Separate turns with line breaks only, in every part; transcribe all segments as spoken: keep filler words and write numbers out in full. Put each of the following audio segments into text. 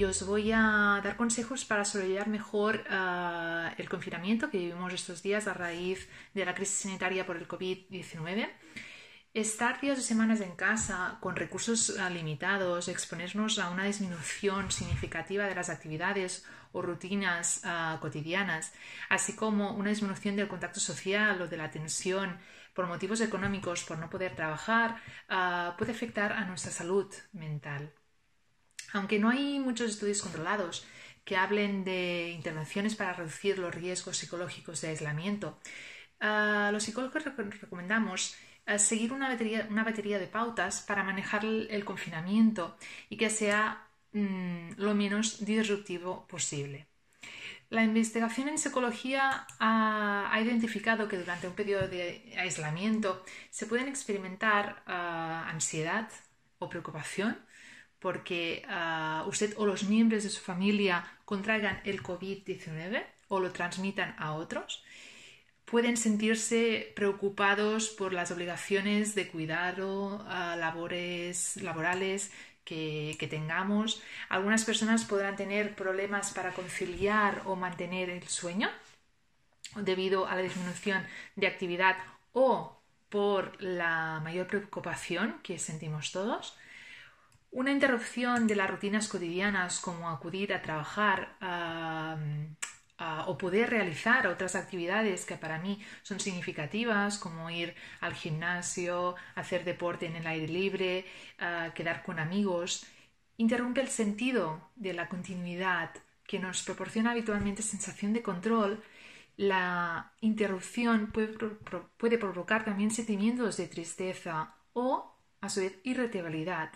os voy a dar consejos para sobrellevar mejor uh, el confinamiento que vivimos estos días a raíz de la crisis sanitaria por el COVID diecinueve. Estar días o semanas en casa con recursos uh, limitados, exponernos a una disminución significativa de las actividades o rutinas uh, cotidianas, así como una disminución del contacto social o de la tensión por motivos económicos, por no poder trabajar, uh, puede afectar a nuestra salud mental. Aunque no hay muchos estudios controlados que hablen de intervenciones para reducir los riesgos psicológicos de aislamiento, uh, los psicólogos rec- recomendamos uh, seguir una batería, una batería de pautas para manejar el, el confinamiento y que sea mm, lo menos disruptivo posible. La investigación en psicología ha, ha identificado que durante un periodo de aislamiento se pueden experimentar uh, ansiedad o preocupación porque uh, usted o los miembros de su familia contraigan el COVID diecinueve o lo transmitan a otros. Pueden sentirse preocupados por las obligaciones de cuidado, uh, labores laborales que, que tengamos. Algunas personas podrán tener problemas para conciliar o mantener el sueño debido a la disminución de actividad o por la mayor preocupación que sentimos todos. Una interrupción de las rutinas cotidianas como acudir a trabajar uh, uh, o poder realizar otras actividades que para mí son significativas como ir al gimnasio, hacer deporte en el aire libre, uh, quedar con amigos, interrumpe el sentido de la continuidad que nos proporciona habitualmente sensación de control. La interrupción puede, pro- puede provocar también sentimientos de tristeza o, a su vez, irritabilidad.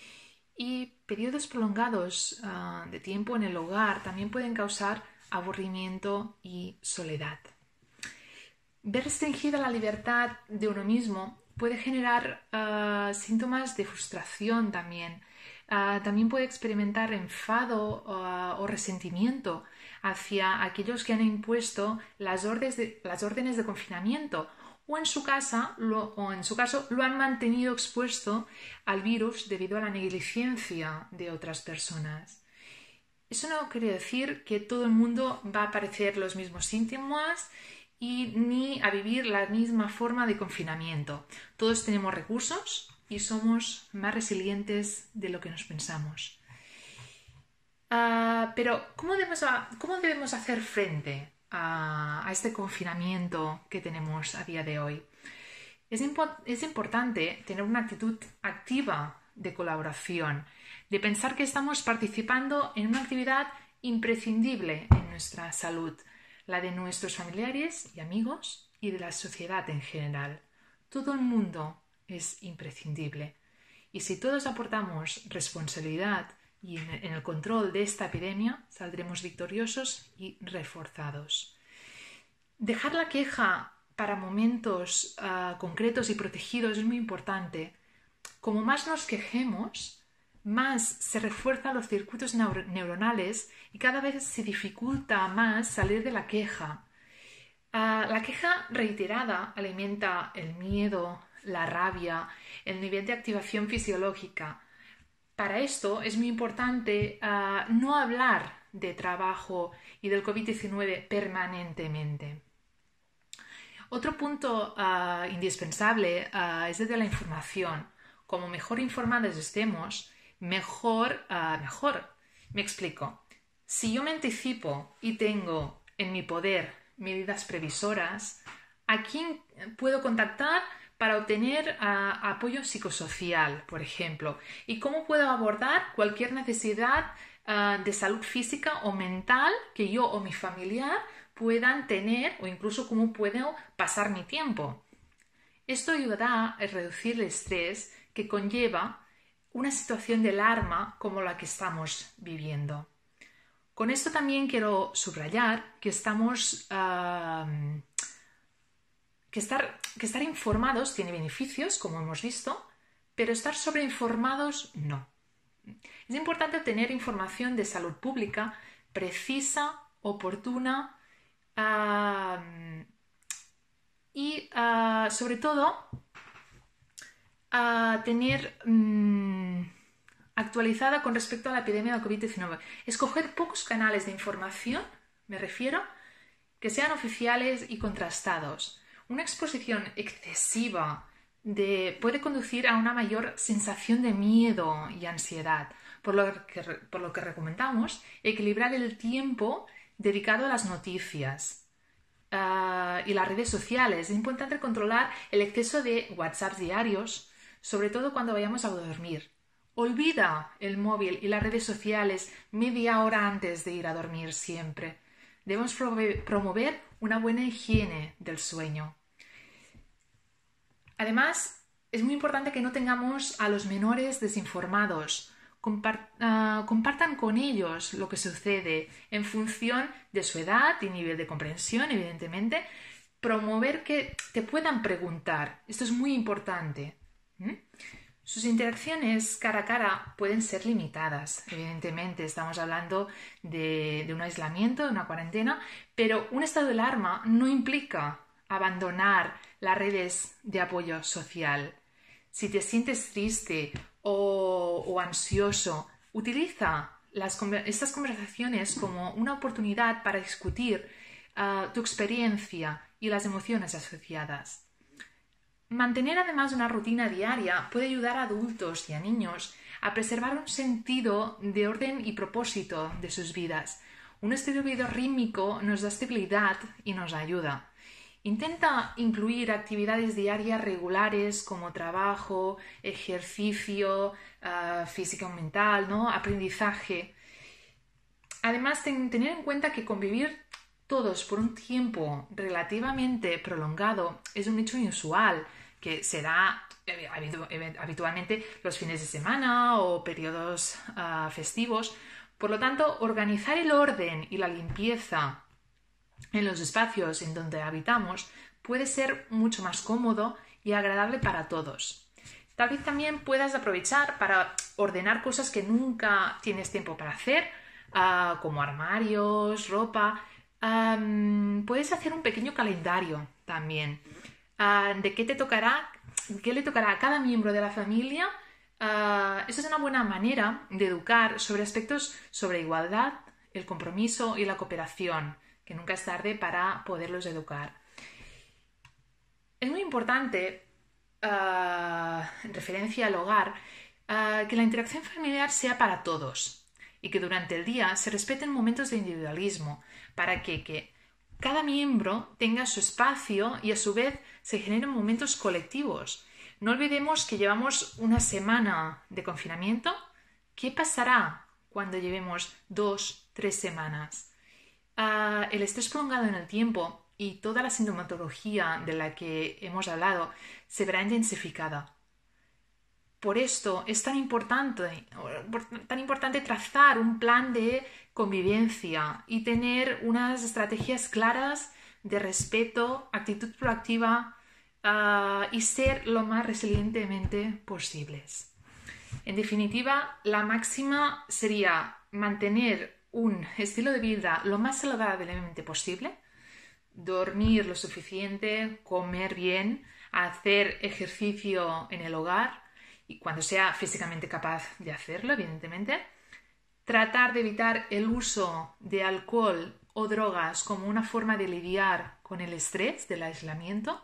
Y periodos prolongados uh, de tiempo en el hogar también pueden causar aburrimiento y soledad. Ver restringida la libertad de uno mismo puede generar uh, síntomas de frustración también. Uh, también puede experimentar enfado uh, o resentimiento hacia aquellos que han impuesto las órdenes de, las órdenes de confinamiento o en su casa lo, o en su caso lo han mantenido expuesto al virus debido a la negligencia de otras personas. Eso no quiere decir que todo el mundo va a padecer los mismos síntomas y ni a vivir la misma forma de confinamiento. Todos tenemos recursos y somos más resilientes de lo que nos pensamos. Uh, pero ¿cómo debemos, ¿cómo debemos hacer frente a, a este confinamiento que tenemos a día de hoy? Es, impo- es importante tener una actitud activa de colaboración, de pensar que estamos participando en una actividad imprescindible en nuestra salud, la de nuestros familiares y amigos y de la sociedad en general. Todo el mundo es imprescindible. Y si todos aportamos responsabilidad y en el control de esta epidemia, saldremos victoriosos y reforzados. Dejar la queja para momentos uh, concretos y protegidos es muy importante. Como más nos quejemos, más se refuerzan los circuitos neur- neuronales y cada vez se dificulta más salir de la queja. Uh, la queja reiterada alimenta el miedo, la rabia, el nivel de activación fisiológica. Para esto es muy importante uh, no hablar de trabajo y del COVID diecinueve permanentemente. Otro punto uh, indispensable uh, es el de la información. Como mejor informados estemos, mejor, uh, mejor. Me explico. Si yo me anticipo y tengo en mi poder medidas previsoras, ¿a quién puedo contactar para obtener uh, apoyo psicosocial, por ejemplo? ¿Y cómo puedo abordar cualquier necesidad uh, de salud física o mental que yo o mi familiar puedan tener o incluso cómo puedo pasar mi tiempo? Esto ayudará a reducir el estrés que conlleva una situación de alarma como la que estamos viviendo. Con esto también quiero subrayar que estamos uh, que estar, que estar informados tiene beneficios, como hemos visto, pero estar sobreinformados no. Es importante tener información de salud pública precisa, oportuna uh, y uh, sobre todo uh, tener um, actualizada con respecto a la epidemia de COVID diecinueve. Escoger pocos canales de información, me refiero, que sean oficiales y contrastados. Una exposición excesiva de, puede conducir a una mayor sensación de miedo y ansiedad, por lo que, por lo que recomendamos equilibrar el tiempo dedicado a las noticias uh, y las redes sociales. Es importante controlar el exceso de WhatsApp diarios, sobre todo cuando vayamos a dormir. Olvida el móvil y las redes sociales media hora antes de ir a dormir siempre. Debemos promover una buena higiene del sueño. Además, es muy importante que no tengamos a los menores desinformados. Compart- uh, compartan con ellos lo que sucede en función de su edad y nivel de comprensión, evidentemente. Promover que te puedan preguntar. Esto es muy importante. ¿Mm? Sus interacciones cara a cara pueden ser limitadas, evidentemente. Estamos hablando de, de un aislamiento, de una cuarentena, pero un estado de alarma no implica abandonar las redes de apoyo social. Si te sientes triste o, o ansioso, utiliza las, estas conversaciones como una oportunidad para discutir uh, tu experiencia y las emociones asociadas. Mantener además una rutina diaria puede ayudar a adultos y a niños a preservar un sentido de orden y propósito de sus vidas. Un estilo biorrítmico nos da estabilidad y nos ayuda. Intenta incluir actividades diarias regulares como trabajo, ejercicio, uh, física o mental, ¿no? Aprendizaje. Además, ten, tener en cuenta que convivir todos por un tiempo relativamente prolongado es un hecho inusual, que se da eh, habitualmente los fines de semana o periodos uh, festivos. Por lo tanto, organizar el orden y la limpieza en los espacios en donde habitamos puede ser mucho más cómodo y agradable para todos. Tal vez también puedas aprovechar para ordenar cosas que nunca tienes tiempo para hacer, uh, como armarios, ropa. Um, puedes hacer un pequeño calendario también uh, de qué te tocará, qué le tocará a cada miembro de la familia. Uh, eso es una buena manera de educar sobre aspectos sobre igualdad, el compromiso y la cooperación, que nunca es tarde para poderlos educar. Es muy importante, uh, en referencia al hogar, uh, que la interacción familiar sea para todos y que durante el día se respeten momentos de individualismo para que, que cada miembro tenga su espacio y a su vez se generen momentos colectivos. No olvidemos que llevamos una semana de confinamiento. ¿Qué pasará cuando llevemos dos, tres semanas? Uh, el estrés prolongado en el tiempo y toda la sintomatología de la que hemos hablado se verá intensificada. Por esto es tan importante, tan importante trazar un plan de convivencia y tener unas estrategias claras de respeto, actitud proactiva uh, y ser lo más resilientemente posibles. En definitiva, la máxima sería mantener un estilo de vida lo más saludablemente posible, dormir lo suficiente, comer bien, hacer ejercicio en el hogar y cuando sea físicamente capaz de hacerlo, evidentemente, tratar de evitar el uso de alcohol o drogas como una forma de lidiar con el estrés del aislamiento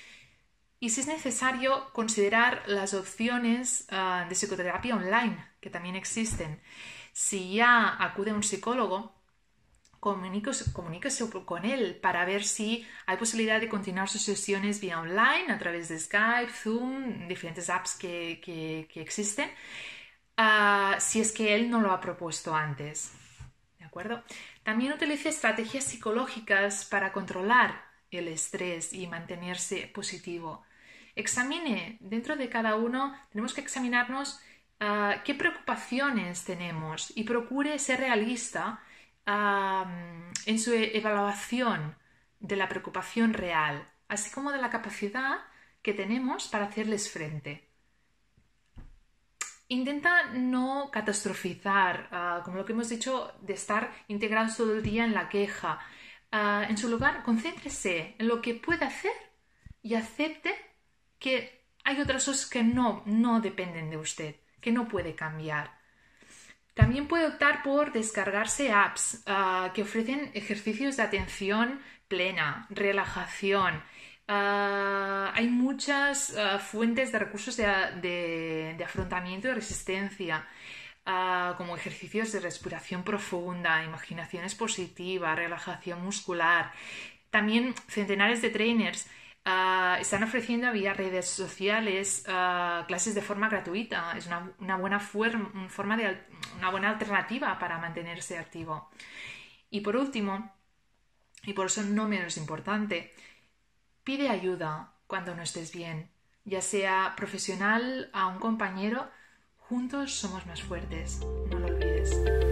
y, si es necesario, considerar las opciones uh, de psicoterapia online que también existen. Si ya acude a un psicólogo, comuníquese, comuníquese con él para ver si hay posibilidad de continuar sus sesiones vía online a través de Skype, Zoom, diferentes apps que, que, que existen, uh, si es que él no lo ha propuesto antes. ¿De acuerdo? También utilice estrategias psicológicas para controlar el estrés y mantenerse positivo. Examine, dentro de cada uno, tenemos que examinarnos Uh, qué preocupaciones tenemos y procure ser realista uh, en su evaluación de la preocupación real, así como de la capacidad que tenemos para hacerles frente. Intenta no catastrofizar, uh, como lo que hemos dicho, de estar integrados todo el día en la queja. Uh, en su lugar, concéntrese en lo que puede hacer y acepte que hay otras cosas que no, no dependen de usted, que no puede cambiar. También puede optar por descargarse apps uh, que ofrecen ejercicios de atención plena, relajación. Uh, hay muchas uh, fuentes de recursos de, de, de afrontamiento y resistencia, uh, como ejercicios de respiración profunda, imaginaciones positivas, relajación muscular. También centenares de trainers uh, están ofreciendo vía redes sociales uh, clases de forma gratuita. Es una, una, buena fuer- forma de, una buena alternativa para mantenerse activo. Y por último, y por eso no menos importante, pide ayuda cuando no estés bien, ya sea profesional, a un compañero. Juntos somos más fuertes, no lo olvides.